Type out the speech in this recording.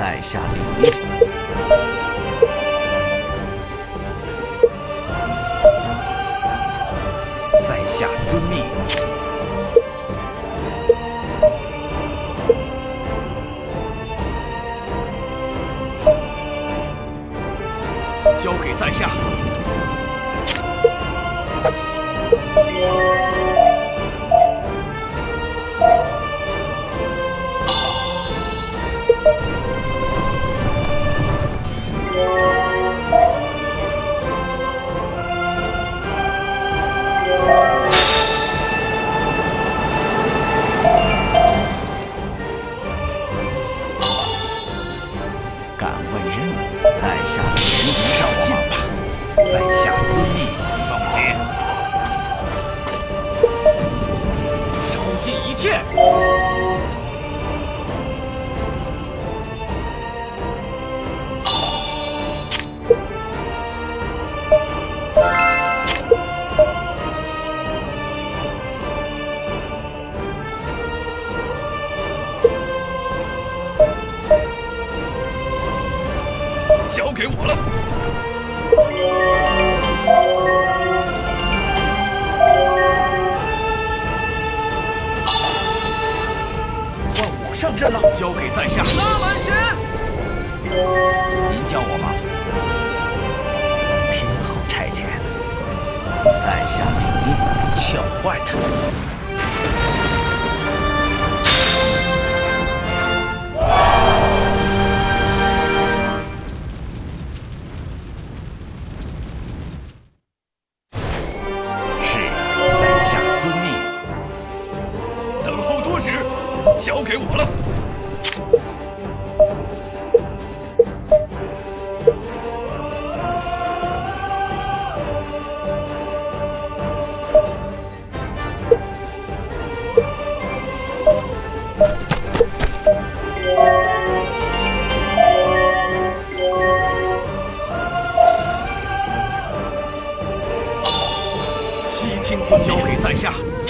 在下领命。在下遵命。交给在下。敢问任务，在下使你少进吧。在下遵命。宋杰，烧尽一切。交给我了。换我上阵了，交给在下。拉满血。您叫我吗？天后差遣，在下领命，撬坏他。交给我了。悉听遵命，交给在下。